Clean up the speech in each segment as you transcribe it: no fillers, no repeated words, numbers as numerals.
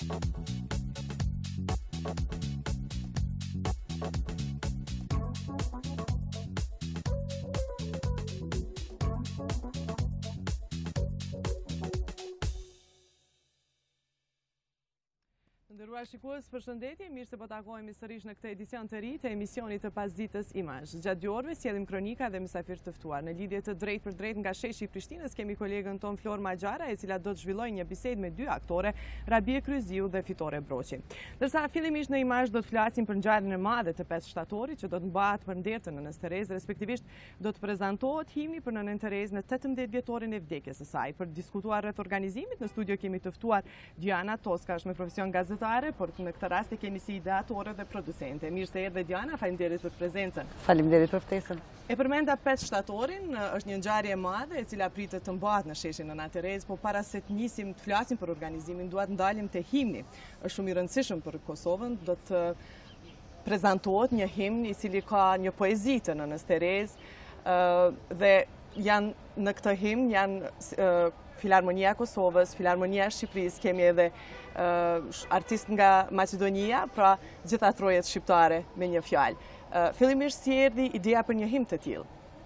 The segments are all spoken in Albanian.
Nderuar shikues, përshëndetje, mirë se po takohemi sërish në këtë edicion të ri të emisionit të pasditës Imazh. Gjatë dy orëve sjellim kronika dhe mysafir të ftuar. Në lidhje të drejtë për drejtë nga sheshi i Prishtinës kemi kolegën ton Flor Maxhara, e cila do të zhvillojë një bisedë me dy aktore, Rabie Kryziu dhe Fitore Broqi. Ndërsa fillimisht në Imazh do të flasim për ngjarjen e madhe të 5 shtatorit që do të mbahet për ndertën në Nënës Terezë, respektivisht do të prezantohet himni për Nënën Terezë në 18 vjetorin e vdekjes së saj. Për diskutuar rreth organizimit, në studio kemi të ftuar Diana Toska, është me profesion gazetare, por në këtë rast e kemi si ideatore dhe producente. Mirë se erdhe Diana, faleminderit për prezencën. Faleminderit për ftesën. E përmenda 5 shtatorin, është një ngjarje e madhe e cila pritet të mbahet në sheshin Nëna Terezë, por para se të nisim të flasim për organizimin, duhet ndalim te himni. Është shumë i rëndësishëm për Kosovën, do të prezantohet një himn i cili ka një poezi të Nënës Terezë dhe janë në këtë himn janë Filarmonia e Kosovës, Filarmonia e Shqipërisë, kemi edhe artist nga Maqedonia, pra gjitha trojet shqiptare me një fjalë. Fillimisht si erdhi ideja për një himn të tillë?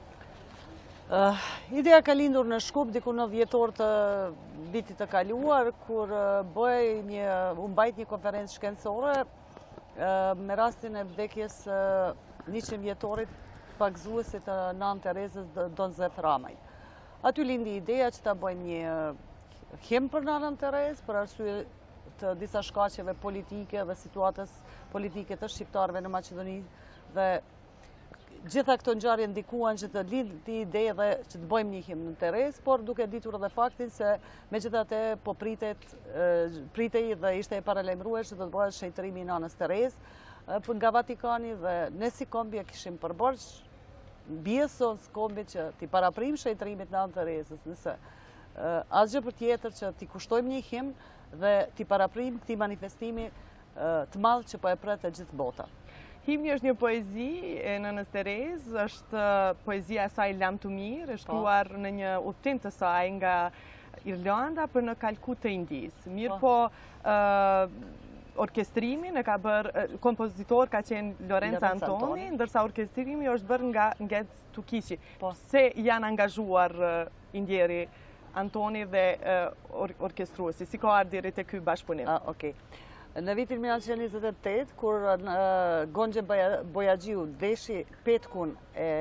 Ideja ka lindur në Shkup diku në dhjetor të vitit të kaluar, kur u mbajt një konferencë shkencore me rastin e vdekjes 100 vjetorit pagzuesit të Nënën Terezës Don Zef Ramaj. Aty lindi ideja që ta bëjmë një himn për Nënën Terezë, për arsye të disa shkaqeve politike dhe situatës politike të shqiptarëve në Maqedoni, dhe gjitha këto ngjarje ndikuan që të lindi ide dhe që të bëjmë një himn në Terezë, por duke ditur edhe faktin se megjithatë po pritej dhe ishte e paralajmëruar që do të bëhet shejtërimi i Nënës Terezë nga Vatikani, dhe ne si kombi e kishim përborx bjeson s'kombi që t'i paraprim shejtërimit në Nënën Terezës, nëse asgjë për tjetër që t'i kushtojmë një himn dhe t'i paraprim këtij manifestimi të madh që po e pret e gjithë bota. Himni është një poezi e Nënës Terezë, është poezia e saj Lam të mirë, është shkruar në një udhtim të saj nga Irlanda për në Kalkut të Indisë. Mirë po, orkestrimin e ka bërë, kompozitor ka qenë Lorenzo Antoni, ndërsa orkestrimi është bërë nga Ngec Tukiqi. Se janë angazhuar indjeri Antoni dhe orkestruesi, si ka ardhur deri te ky bashkëpunim? Në vitin 1928, kur Gonxhe Bojaxhiu deshi petkun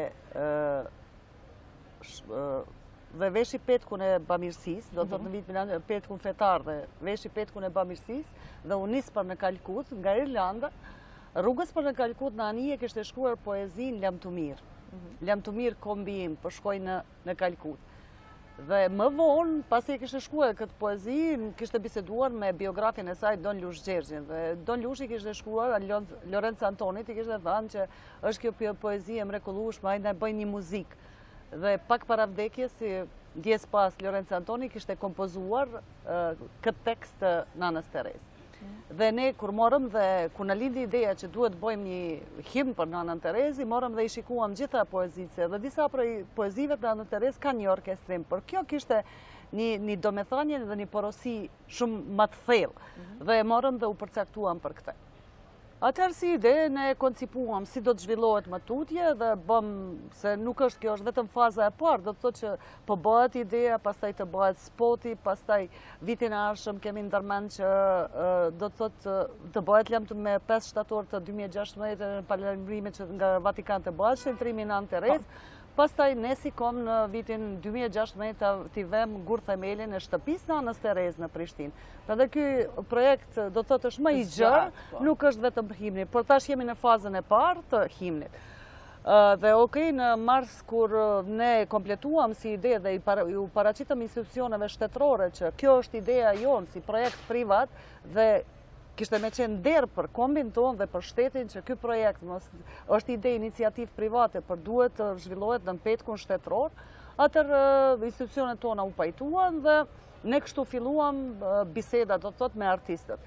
dhe veshi petkun e bamirësisë, do të thotë në vitin petkun fetar dhe veshi petkun e bamirësisë, dhe u nis për në Kalkut nga Irlanda, rrugës për në Kalkut në anije kishte shkruar poezin Lam të mirë. Lam të mirë kombi im, po shkoj në Kalkut. Dhe më vonë, pasi e kishte shkruar këtë poezi, kishte biseduar me biografin e saj Don Lush Gjergjin. Dhe Don Lushi kishte shkruar, Lorenzo Antonit i kishte thënë që është kjo poezi e mrekullueshme, hajde bëj një muzikë. Dhe pak para vdekjes, si ndjes pas, Lorenzo Antoni kishte kompozuar këtë tekst të Nënës Terezë. Dhe ne kur morëm dhe kur na lindi ideja që duhet bëjmë një himn për Nënën Terezë, morëm dhe i shikuam gjitha poezitë, dhe disa prej poezive të Nënës Terezë kanë një orkestrim, por kjo kishte një domethënie dhe një porosi shumë më të thellë, dhe morëm dhe u përcaktuam për këtë. Atëherë si ide ne koncipuam si do të zhvillohet më tutje dhe bëm, se nuk është kjo është vetëm faza e parë, do të thotë që po bëhet ideja, pastaj të bëhet spoti, pastaj vitin e ardhshëm kemi ndërmend që do të thotë të bëhet me 5 shtator të 2016 në paralajmërimet që nga Vatikani të bëhet shëntrimi në Nënën Terezë. Pastaj ne si kom në vitin 2016 t'i vëm gur themelin e shtëpisë Nënës Terezë në Prishtinë. Prandaj ky projekt do të thotë është më i gjerë, nuk është vetëm për himnin, por tash jemi në fazën e parë të himnit. Dhe në mars kur ne kompletuam si ide dhe u paraqitëm institucioneve shtetërore që kjo është ideja jonë si projekt privat dhe kishte me qenë nder për kombin tonë dhe për shtetin që ky projekt është ide iniciativë private, për duhet të zhvillohet në petkun shtetëror, atëherë institucionet tona u pajtuan dhe ne kështu filluam biseda, do të thotë, me artistët.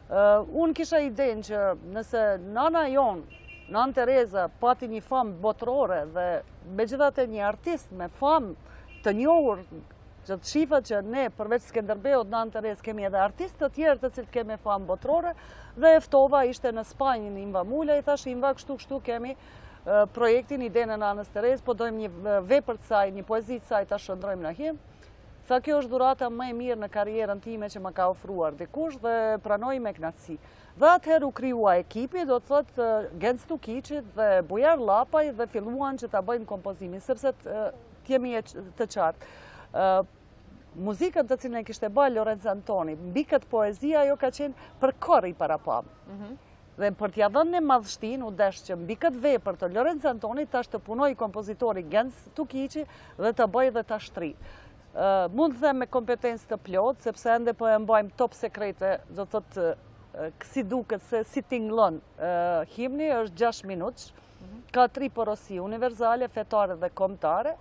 Unë kisha idenë që nëse nana jonë, Nënën Tereza, pati një famë botërore dhe megjithatë një artist me famë të njohur që të shifat që ne përveç Skenderbeut, në Antares kemi edhe artistë të tjerë të cilët kemi famë botërore, dhe eftova ishte në Spanjë në Imva Mula, i thash Imva kështu kemi projektin Idenë në Anës Teres, po dojmë një vepër të saj, një poezi të saj ta shëndrojmë në him. Tha kjo është dhurata më e mirë në karrierën time që më ka ofruar dikush dhe pranoj me kënaqësi. Dhe atëherë u krijua ekipi, do të thotë Genc Tukiçit dhe Bujar Llapaj dhe filluan që ta bëjnë kompozimin, sepse t'jemi të qartë. Muzikën të cilën e kishte bërë Lorenzo Antoni, mbi këtë poezia ajo ka qenë për korr i parapam. Dhe për t'ja dhënë në madhështin, u desh që mbi këtë vepër të Lorenzo Antoni tash të punoj kompozitori Genc Tukiçi dhe të bëj dhe ta shtri. Mund të them me kompetencë të plot, sepse ende po e mbajmë top sekrete, do të thotë si duket se si tingëllon himni, është 6 minutësh, ka 3 porosi universale, fetare dhe kombëtare.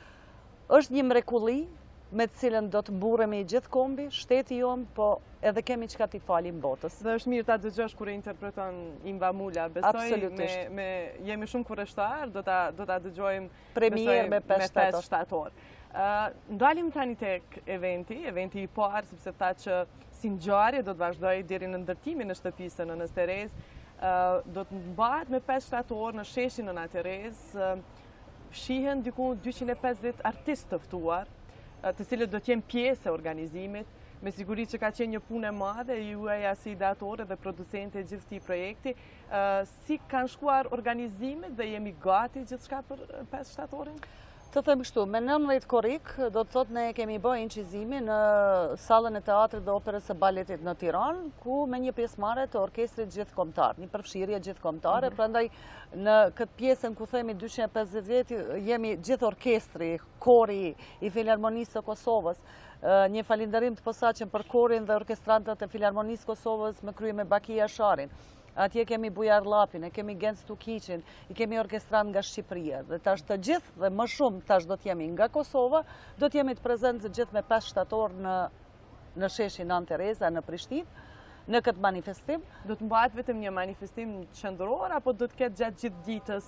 Është një mrekulli me të cilën do të mburremi gjithë kombi, shteti jonë, po edhe kemi çka t'i falim botës. Dhe është mirë ta dëgjosh kur e interpreton Imva Mula. Besoj jemi shumë kurreshtar, do ta dëgjojmë premier me 5 shtator. Ndalim tani tek eventi i parë, sepse tha që si ngjarje do të vazhdoj deri në ndërtimin e shtëpisë në Anës Teres. Do të mbahet me 5 shtator në sheshin në Anës Teres. Shihen diku 250 artistë të ftuar, të cilët do të jenë pjesë e organizimit. Me siguri që ka qenë një punë e madhe, juaja si ideatore dhe producente e gjithë këtij projekti. Si kanë shkuar organizimet dhe jemi gati gjithçka për 5 shtatorin? Të them kështu, me 19 korrik, do të thotë ne kemi bërë incizimi në sallën e teatrit dhe operës së baletit në Tiranë, ku me një pjesëmarrje të orkestrit gjithëkombëtar, një përfshirje gjithëkombëtare, prandaj në këtë pjesën ku themi 250 vjet jemi gjithë orkestri, kori i Filharmonisë së Kosovës. Një falenderim të posaçëm për korin dhe orkestrantët e Filharmonisë Kosovës me krye me Bakia Sharin. Atje kemi Bujar Llapin, e kemi Genc Tukiçin, i kemi orkestrant nga Shqipëria. Dhe tash të gjithë dhe më shumë tash do t'jemi nga Kosova, do t'jemi të prezentë të gjithë me 5 shtator në sheshin Anë Tereza në Prishtinë, në këtë manifestim. Do të mbahet vetëm një manifestim qendror apo do të ketë gjatë gjithë ditës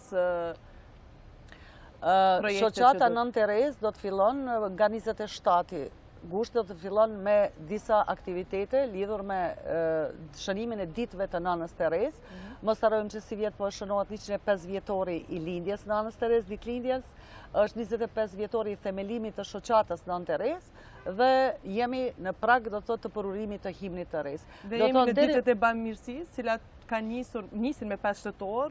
projekte? Shoqata Anë Terez do të fillon nga 27 gusht, do të fillon me disa aktivitete lidhur me shënimin e ditëve të Nanës Teres. Mos harrojmë që si vjet po shënohet 105 vjetori i lindjes në Nanës Teres, ditëlindjes, është 25 vjetori i themelimit të shoqatës Anë Teres dhe jemi në prag do të thotë të përurimit të himnit të res. Dhe jemi në ditët e bamirësisë, cilat ka nisin me 5 shtator,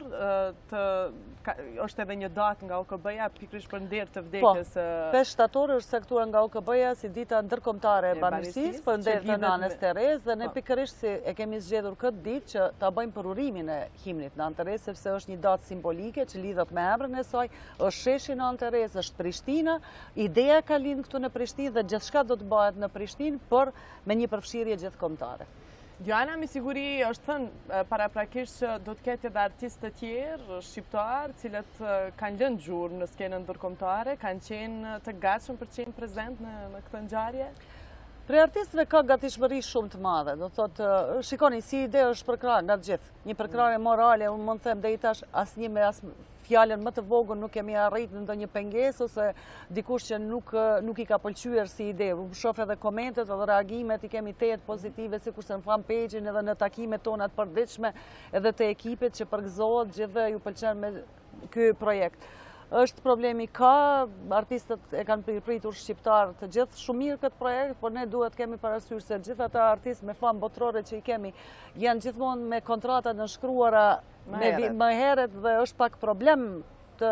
është edhe një datë nga OKB-ja pikërisht për nder të vdekjes. 5 shtator është saktuar nga OKB-ja si dita ndërkombëtare e bamirësisë për nder të Nanës Teres dhe ne pikërisht si e kemi zgjedhur këtë ditë që ta bëjmë përurimin e himnit në Anë Teres, sepse është një datë simbolike që lidhet me emrin e saj, është sheshi në Anë Teres, është Prishtina, ideja ka lind këtu në Prishtinë dhe gjithçka do të bëhet në Prishtinë, por me një përfshirje gjithëkombëtare. Diana, me siguri është thënë paraprakisht që do të ketë edhe artistë të tjerë, shqiptarë, cilët kanë lënë gjurmë në skenën ndërkombëtare, kanë qenë të gatshëm për të qenë prezent në këtë ngjarje? Pre artistëve ka gatishmëri shumë të madhe, do thotë, shikoni, si ide është përkrahje nga të gjithë, një përkrahje morale, unë mund të them deri tash asnjë me as fjalën më të vogël nuk kemi arrit në ndonjë pengesë ose dikush që nuk i ka pëlqyer si ide. Unë shoh edhe komentet edhe reagimet i kemi të pozitive, sikurse në fanpage-in edhe në takimet tona të përditshme edhe të ekipit që përgëzohet gjithë ju pëlqen me ky projekt. Është problemi ka, artistët e kanë pritur shqiptarë të gjithë shumë mirë këtë projekt, por ne duhet kemi parasysh se gjithë ata artistë me famë botërore që i kemi janë gjithmonë me kontrata në shkruara më herët dhe është pak problem të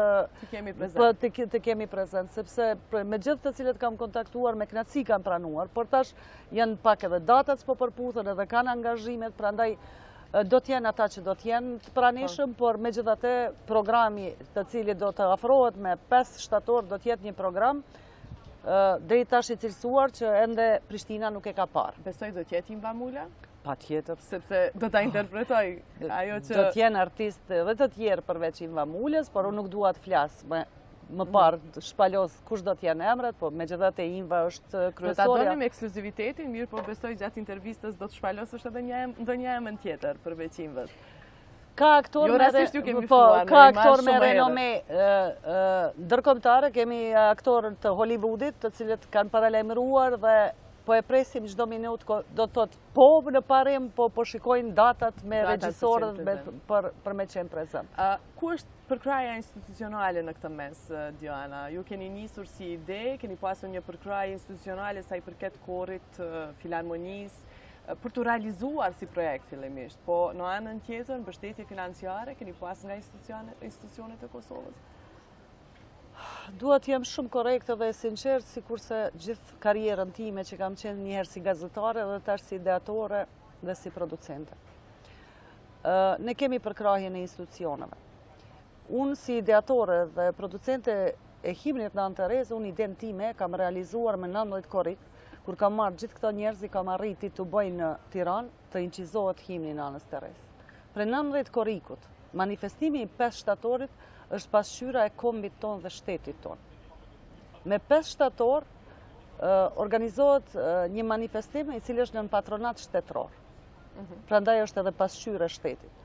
kemi prezent, sepse me gjithë të cilët kam kontaktuar me kënaqësi kanë pranuar, por tash janë pak edhe datat s'po përputhen edhe kanë angazhimet, prandaj do t'jenë ata që do t'jenë të pranishëm, por me gjithate programi të cili do të afrohet me 5 shtator do t'jetë një program drejt tash i cilësuar që ende Prishtina nuk e ka parë. Besoj do t'jetë Imva Mula? Pa tjetër. Sepse do t'a interpretoj ajo që... Do t'jenë artistë dhe të tjerë përveç Imva Mulës, por unë nuk dua të flasë më parë shpalos kush do t'jenë emrat, po me gjithate Imva është kryesorja. Do t'a donim ekskluzivitetin, mirë, po besoj gjatë intervistës do të shpalosësh edhe ndonjë emër tjetër përveç Imvës. Ka aktor me renome ndërkombëtare, kemi aktorë të Hollywoodit, të cilët kanë paralajmëruar dhe po e presim çdo minutë, do të thotë po në parim, po shikojnë datat me regjisorët për me qenë prezent. Ku është përkraja institucionale në këtë mes, Diana? Ju keni nisur si ide, keni pasur një përkraje institucionale sa i përket korit filharmonisë, për të realizuar si projekt fillimisht, po në anën tjetër, mbështetje financiare, keni pas nga institucionet e Kosovës? Dua të jem shumë korrekte dhe sinqert, sikurse gjithë karrierën time që kam qenë njëherë si gazetare dhe tash si ideatore dhe si producente. Ne kemi përkrahjen e institucioneve. Unë si ideatore dhe producente e himnit në Antares, unë idenë time kam realizuar me 19 korrik, kur kam marrë gjithë këto njerëz i kam arriti të bëjnë në Tiranë të incizohet himni në Anës Terres. Për 19 korrikut, manifestimi i 5 shtatorit është pasqyra e kombit ton dhe shtetit ton. Me 5 shtator organizohet një manifestim i cili është në patronat shtetëror. Prandaj është edhe pasqyra e shtetit.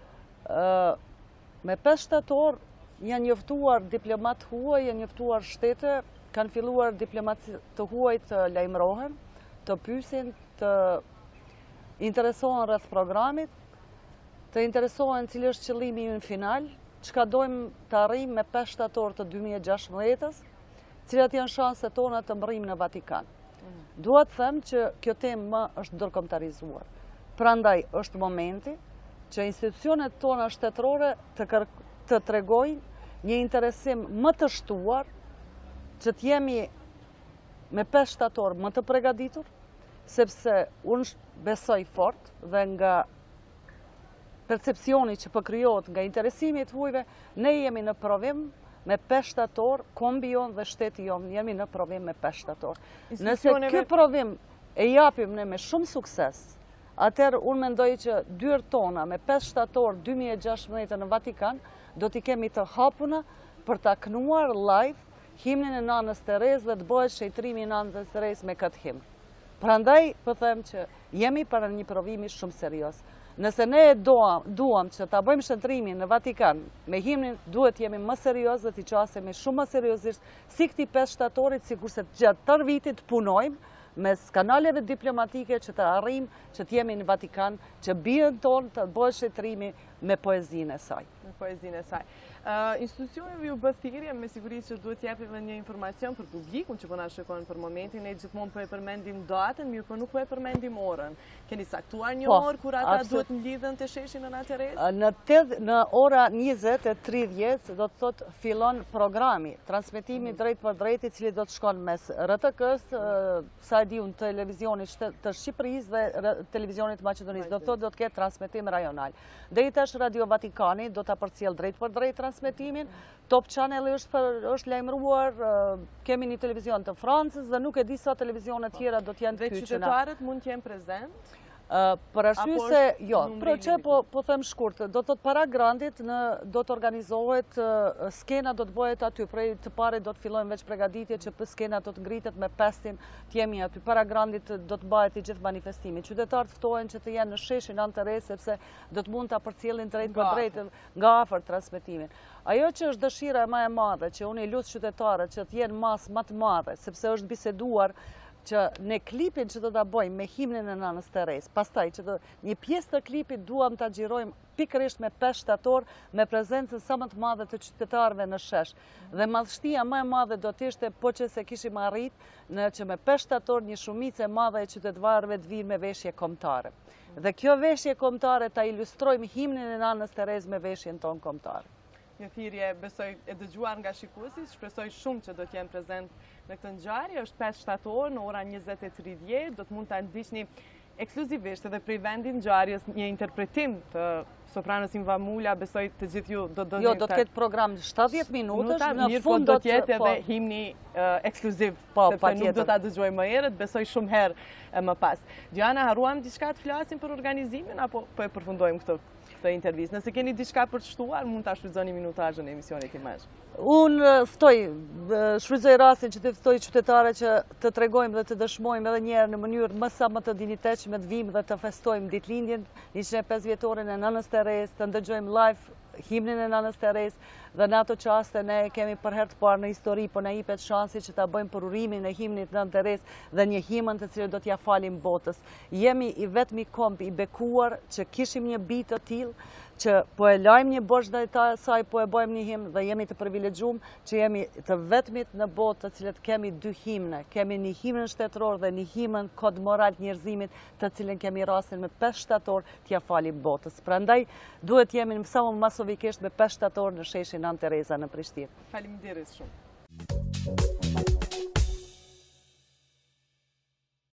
Me 5 shtator janë njoftuar diplomat huaj, janë njoftuar shtete, kanë filluar diplomat të huaj të lajmërohen, të pyesin, të interesohen rreth programit, të interesohen cili është qëllimi në final, çka dojmë të arrijmë me 5 shtator të 2016-s, cilat janë shanset tona të mbërrijmë në Vatikan. Dua të them që kjo temë është ndërkombëtarizuar. Prandaj është momenti që institucionet tona shtetërore të tregojnë një interesim më të shtuar, që të jemi me 5 shtator më të përgatitur, sepse unë besoj fort dhe nga percepcioni që përkrijohet nga interesimi të huajve, ne jemi në provim me 5 shtator, kombi jon dhe shteti jon, jemi në provim me 5 shtator. Nëse ky provim e japim ne me shumë sukses, atëherë unë mendoj që dyert tona me 5 shtator 2016 në Vatikan, do t'i kemi të hapuna për ta kënuar live himnin e Nanës Terres dhe të bëhet shejtrimi i Nanës Terres me këtë himn. Prandaj po them që jemi para një provimi shumë serioz. Nëse ne duam që ta bëjmë shëntrimin në Vatikan me himnin, duhet jemi më serioz dhe t'i qasemi shumë më seriozisht si këti 5 shtatorit, sikurse gjatë tërë vitit punojmë mes kanaleve diplomatike që të arrijmë që t'jemi në Vatikan, që bijën tonë të bëhet shëntrimi me poezinë e saj. Me poezinë e saj. Institucioneve ju bë thirrje, me siguri që duhet t'japim një informacion për publikun që po na shikon për momentin, ne gjithmonë po e përmendim datën, mirë po nuk po e përmendim orën. Keni saktuar një orë kur ata duhet mlidhen të sheshin në Nanë Terres? Në ora 20:30 do të thotë fillon programi, transmetimi drejt për drejt i cili do të shkon mes RTK-s, sa e di unë, televizionit të Shqipërisë dhe televizionit të Maqedonisë, do të thotë do të ketë transmetim rajonal. Deri tash Radio Vatikani do ta përcjell drejt për drejt transmetimin, Top Channel është lajmëruar, kemi një televizion të Francës dhe nuk e di sa televizione tjera do t'janë të kyçena. Dhe qytetarët mund t'jenë prezent? Për arsye se, jo, për që po them shkurt, do të para grandit do të organizohet, skena do të bëhet aty, prej të pare do të fillojnë veç pregaditje që për skena do të ngritet me 5 t'jemi aty, para grandit do të bëhet i gjithë manifestimi. Qytetarët ftohen që të jenë në sheshin Nanë Terres, sepse do të mund të përcjellin drejt për drejt nga afër transmetimin. Ajo që është dëshira e më e madhe, që unë i lut qytetarët që të jenë masë më të madhe, sepse është biseduar që në klipin që do të bëjmë me himnin e Nanës Terres, pastaj që një pjesë të klipit duam të gjirojmë pikërisht me 5 shtator me prezencën sa më të madhe të qytetarëve në shesh. Dhe madhështia më e madhe do të ishte po që se kishim arrit në që me 5 shtator një shumicë e madhe e qytetëtarëve të vinë me veshje kombëtare. Dhe kjo veshje kombëtare ta ilustrojmë himnin e Nanës Terres me veshjen tonë kombëtare. Një thirrje besoj e dëgjuar nga shikuesit, shpresoj shumë që do të jenë prezent në këtë ngjarje. Është 5 shtator në ora 20:30, do të mund ta ndiqni ekskluzivisht edhe prej vendit ngjarjes një interpretim të sopranës Invamula, besoj të gjithë ju do dëgjoni. Jo, do të ketë program 70 minutash, në fund do të jetë edhe himni ekskluziv, sepse nuk do ta dëgjoj më herët, besoj shumë herë më pas. Diana, harruam diçka të flasim për organizimin apo po e përfundojmë këtë intervistë? Nëse keni diçka për të shtuar, mund ta shfrytëzoni minutazhin e emisionit Imazh. Unë shfrytëzoj rastin që të ftoj qytetarët që të tregojmë dhe të dëshmojmë edhe njerë në mënyrë më sa më të dinjitetshme të vimë dhe të festojmë ditëlindjen 105 vjetoren e Nanës Teres, të ndëgjojmë live himnin e Nanës Teres, dhe në ato qaste ne kemi për herë të parë në histori, po ne jepet shansi që ta bëjmë për urimin e himnit Nanë Teres dhe një himën të cilën do t'ja falim botës. Jemi i vetmi komp i bekuar që kishim një bitë të tillë, që po e lajmë një bosh dhe saj po e bëjmë një himnë dhe jemi të privilegjum që jemi të vetmit në botë të cilët kemi dy himne. Kemi një himën shtetëror dhe një himën kod moral të njerëzimit të cilën kemi rastin me 5 shtator t'ja falim botës. Prandaj duhet jemi në mësamë masovikisht me 5 shtator në sheshin Nanë Tereza në Prishtinë. Faleminderit shumë.